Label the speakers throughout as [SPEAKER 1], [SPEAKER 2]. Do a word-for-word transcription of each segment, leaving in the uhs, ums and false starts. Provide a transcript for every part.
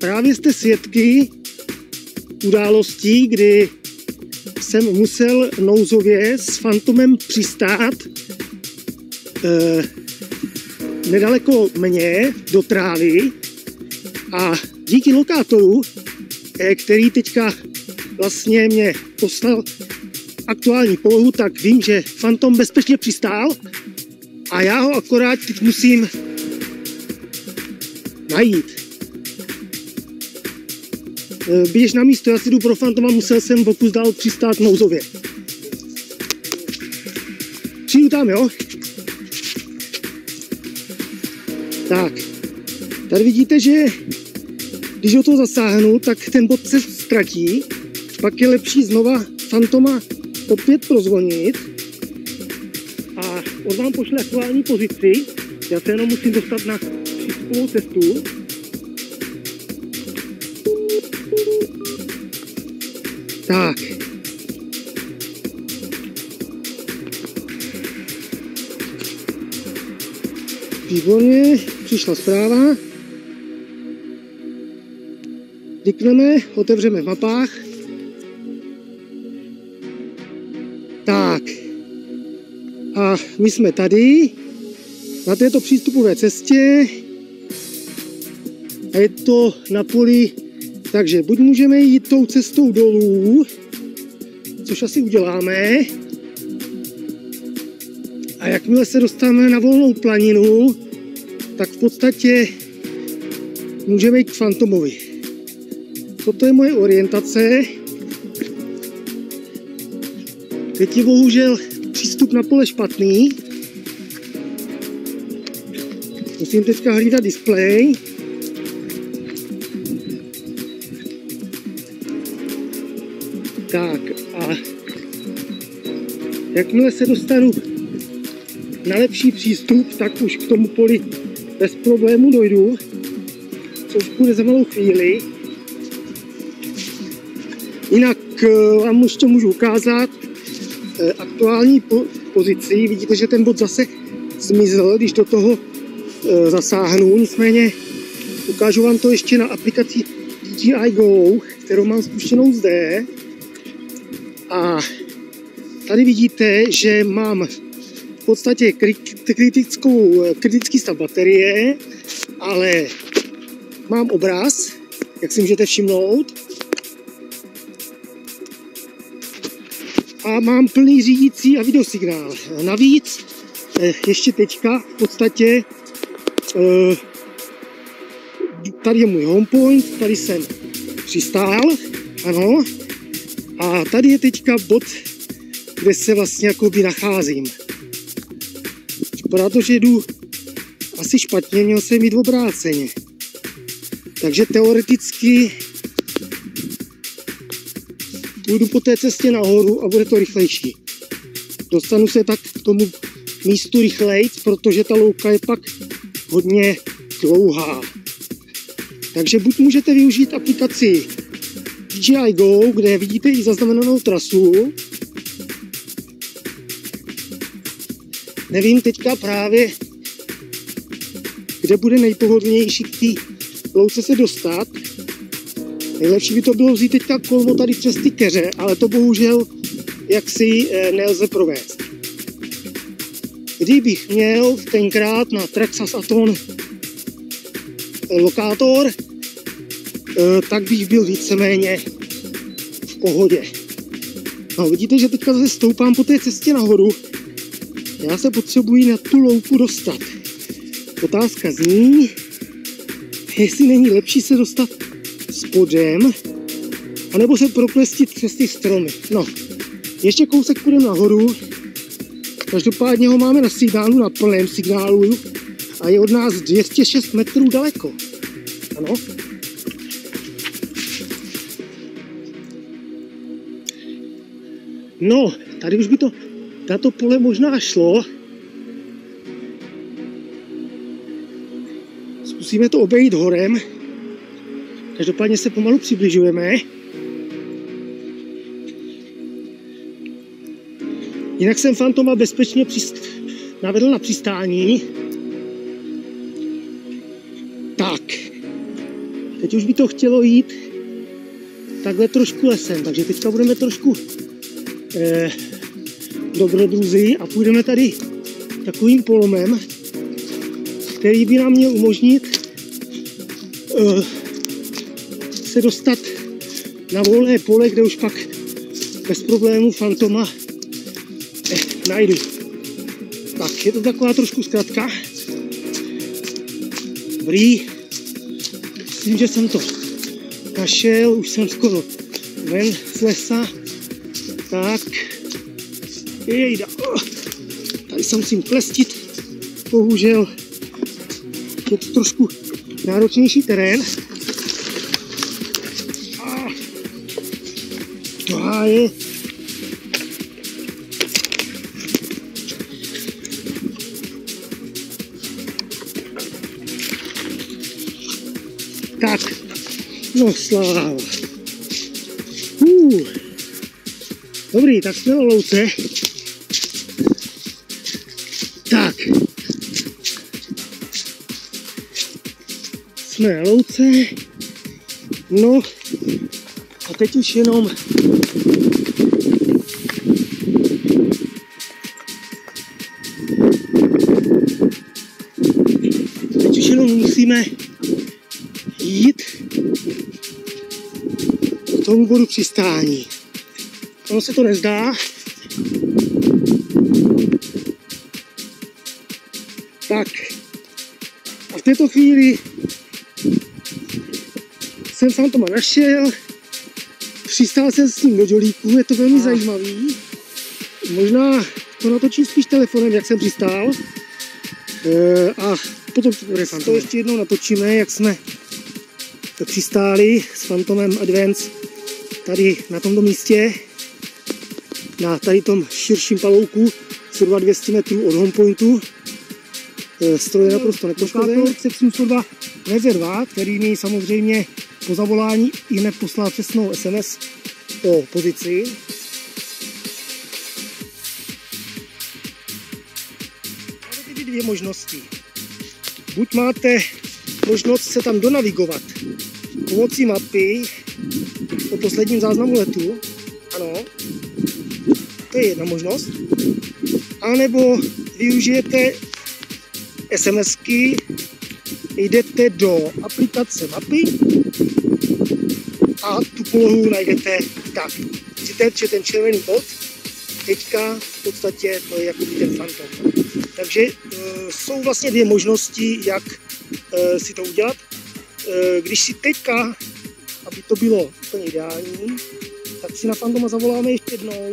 [SPEAKER 1] právě jste svědky událostí, kdy jsem musel nouzově s fantomem přistát eh, nedaleko mě do trávy a díky lokátoru, eh, který teďka vlastně mě poslal aktuální polohu, tak vím, že fantom bezpečně přistál a já ho akorát teď musím najít. Běž na místo, já si jdu pro fantoma, musel jsem pokus dál přistát nouzově. Přijdu tam, jo? Tak, tady vidíte, že když ho to zasáhnu, tak ten bod se ztratí, pak je lepší znova fantoma opět prozvonit a on vám pošle aktuální pozici, já se jenom musím dostat na přístupovou cestu. Tak. Výborně, přišla zpráva. Klikneme, otevřeme v mapách. Tak. A my jsme tady, na této přístupové cestě. A je to na poli, takže buď můžeme jít tou cestou dolů, což asi uděláme. A jakmile se dostaneme na volnou planinu, tak v podstatě můžeme jít k fantomovi. Toto je moje orientace. Teď je bohužel přístup na pole špatný. Musím teďka hlídat displej. Tak a jakmile se dostanu na lepší přístup, tak už k tomu poli bez problému dojdu, což bude za malou chvíli. Jinak vám ještě můžu ukázat aktuální pozici. Vidíte, že ten bod zase zmizel, když do toho zasáhnu. Nicméně ukážu vám to ještě na aplikaci D J I Go, kterou mám spuštěnou zde. A tady vidíte, že mám v podstatě kritickou, kritický stav baterie, ale mám obraz, jak si můžete všimnout. A mám plný řídící a videosignál. Navíc ještě teďka v podstatě tady je můj homepoint, tady jsem přistál, ano. A tady je teďka bod, kde se vlastně jakoby nacházím. Vypadá to, že jdu asi špatně, měl jsem jít obráceně. Takže teoreticky půjdu po té cestě nahoru a bude to rychlejší. Dostanu se tak k tomu místu rychlejc, protože ta louka je pak hodně dlouhá. Takže buď můžete využít aplikaci D J I Go, kde vidíte i zaznamenanou trasu. Nevím teďka právě, kde bude nejpohodlnější k té louce se dostat. Nejlepší by to bylo vzít teďka kolmo tady přes ty keře, ale to bohužel jaksi nelze provést. Kdybych měl tenkrát na Traxxas Aton lokátor, tak bych byl víceméně v pohodě. No, vidíte, že teďka zase stoupám po té cestě nahoru. Já se potřebuji na tu louku dostat. Otázka zní, jestli není lepší se dostat spodem, anebo se proklestit přes ty stromy. No, ještě kousek půjdeme nahoru. Každopádně ho máme na signálu, na plném signálu a je od nás dvě stě šest metrů daleko. Ano. No, tady už by to, tato pole možná šlo. Zkusíme to obejít horem. Každopádně se pomalu přibližujeme. Jinak jsem fantoma bezpečně přist... navedl na přistání. Tak. Teď už by to chtělo jít takhle trošku lesem, takže teďka budeme trošku eh, dobrodruzi a půjdeme tady takovým polomem, který by nám měl umožnit eh, se dostat na volné pole, kde už pak bez problémů fantoma eh, najdu. Tak, je to taková trošku zkratka. Dobrý. Myslím, že jsem to našel, už jsem skoro ven z lesa. Tak. Jejda. Oh. Tady se musím klestit. Bohužel je to trošku náročnější terén. Ah. Aha, je. Tak, no sláva. Uh. Dobrý, tak jsme na louce. Tak. Jsme na louce. No. A teď už jenom Teď už jenom musíme jít k tomu bodu přistání. Ono se to nezdá. Tak. A v této chvíli jsem fantoma našel. Přistál jsem s ním do žolíku, je to velmi a... zajímavý. Možná to natočím spíš telefonem, jak jsem přistál. E, a potom to ještě jednou natočíme, jak jsme přistáli s Fantomem Advance tady na tomto místě, na tady tom širším palouku, zhruba dvě stě metrů od homepointu. Stroj je naprosto nepoškozený. sto dva rezerva, který mi samozřejmě po zavolání i hned poslal přesnou es em es o pozici. Máte tedy dvě možnosti. Buď máte možnost se tam donavigovat pomocí mapy po posledním záznamu letu, ano, to je jedna možnost, anebo využijete SMSky, jdete do aplikace mapy a tu polohu najdete tak. Vidíte, že ten červený bod, teďka v podstatě to je jako ten Fantom. Takže e, jsou vlastně dvě možnosti, jak e, si to udělat. E, když si teďka, aby to bylo úplně ideální, tak si na Fantoma zavoláme ještě jednou,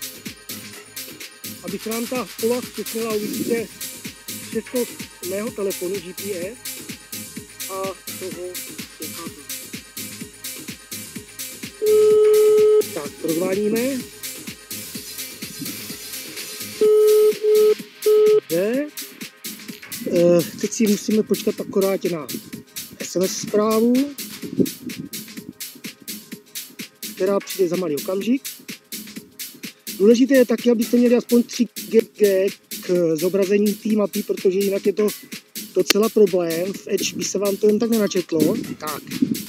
[SPEAKER 1] abych nám ta pola zpětnila, uvidíte všechno z mého telefonu G P S a toho sluchátka. Tak, rozvádíme. Dobře. E, teď si musíme počkat akorát na es em es zprávu, která přijde za malý okamžik. Důležité je taky, abyste měli aspoň tři gig k zobrazení té mapy, protože jinak je to docela problém. V Edge by se vám to jen tak nenačetlo. Tak.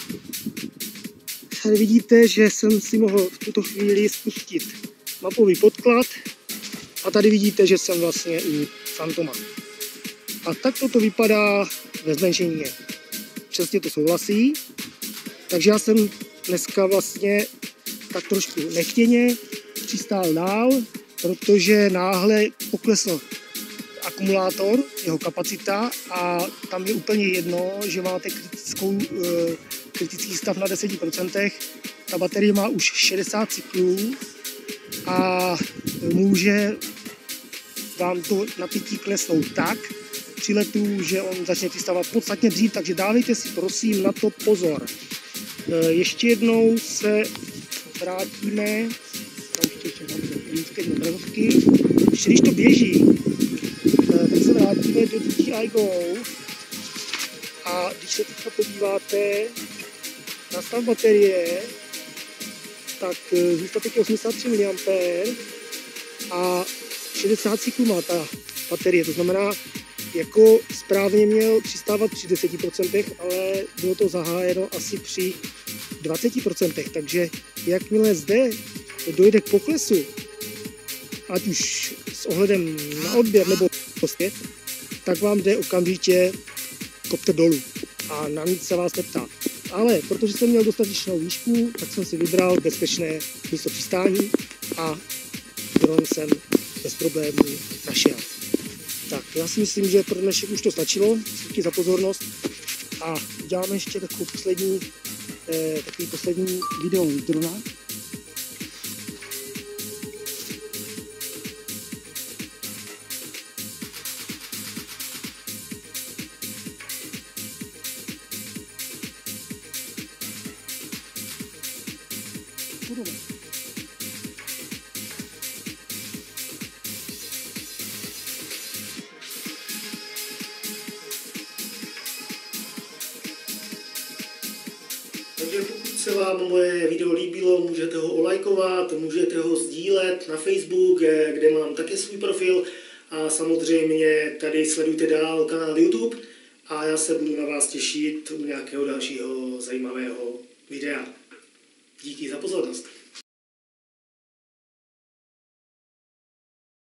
[SPEAKER 1] Tady vidíte, že jsem si mohl v tuto chvíli spustit mapový podklad a tady vidíte, že jsem vlastně u Fantoma. A takto to vypadá ve zmenšení. Přesně to souhlasí. Takže já jsem dneska vlastně tak trošku nechtěně přistál dál, protože náhle poklesl akumulátor, jeho kapacita a tam je úplně jedno, že máte kritickou, kritický stav na deset procent. Ta baterie má už šedesát cyklů a může vám to napětí klesnout tak při letu, že on začne přistávat podstatně dřív, takže dávejte si prosím na to pozor. Ještě jednou se vrátíme, když to běží, tak se vrátíme do D J I Go a když se teďka podíváte na stav baterie, tak zůstatek je osmdesát tři miliampérů a šedesát cyklů má ta baterie, to znamená, jako správně měl přistávat při deseti procentech, ale bylo to zahájeno asi při dvaceti procentech, takže jakmile zde dojde k poklesu, ať už s ohledem na odběr nebo prostě, tak vám jde okamžitě kopter dolů a na nic se vás neptá. Ale protože jsem měl dostatečnou výšku, tak jsem si vybral bezpečné místo přistání a dron jsem bez problémů našel. Tak, já si myslím, že pro dnešek už to stačilo. Díky za pozornost a děláme ještě takovou poslední, eh, takový poslední video z drona. Takže pokud se vám moje video líbilo, můžete ho olajkovat, můžete ho sdílet na Facebook, kde mám také svůj profil a samozřejmě tady sledujte dál kanál YouTube a já se budu na vás těšit u nějakého dalšího zajímavého videa. Díky za pozornost.